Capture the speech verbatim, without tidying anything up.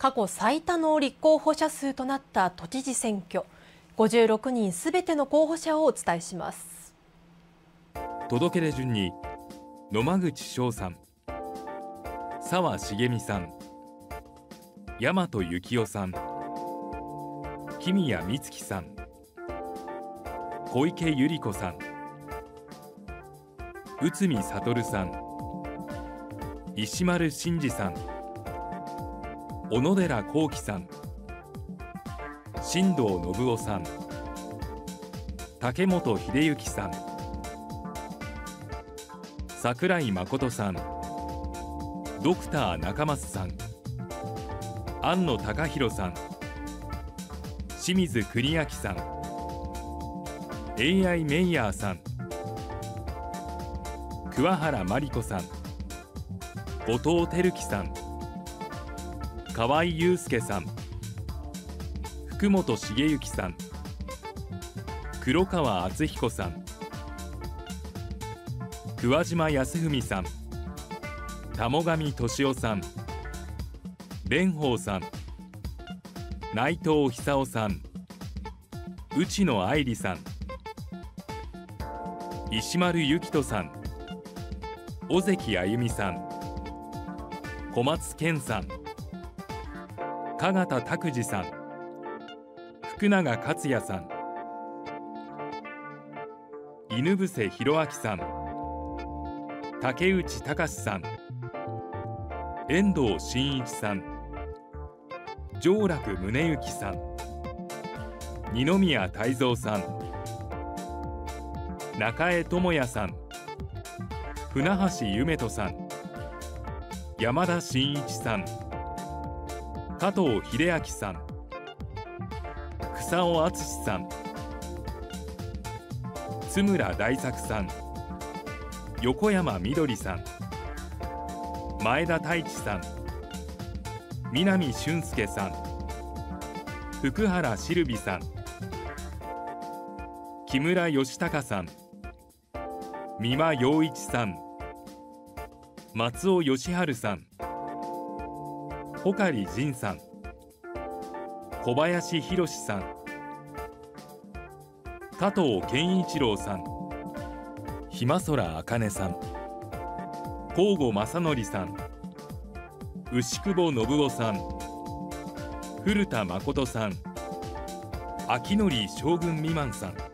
過去最多の立候補者数となった都知事選挙、ごじゅうろくにんすべての候補者をお伝えします。 届け出順に野間口翔さん、澤茂美さん、大和幸雄さん、木宮光樹さん、小池百合子さん、内海悟さん、石丸伸二さん、小野寺幸喜さん、新藤信夫さん、竹本秀之さん、櫻井誠さん、ドクター中松さん、庵野貴弘さん、清水国明さん、エーアイ メイヤーさん、桑原真理子さん、後藤輝樹さん、河合祐介さん、福本茂之さん、黒川敦彦さん、桑島康文さん、田母神俊夫さん、蓮舫さん、内藤久夫さん、内野愛里さん、石丸幸人さん、尾関あゆみさん、小松健さん、加賀田拓司さん、福永克也さん、犬伏弘明さん、竹内隆さん、遠藤真一さん、上楽宗行さん、二宮泰造さん、中江智也さん、船橋夢人さん、山田真一さん、加藤秀明さん、草尾敦さん、津村大作さん、横山みどりさん、前田太一さん、南俊介さん、福原シルビさん、木村義孝さん、三間洋一さん、松尾義治さん、穂刈仁さん、小林博さん、加藤健一郎さん、暇空茜さん、河吾正則さん、牛久保信夫さん、古田誠さん、秋典将軍未満さん、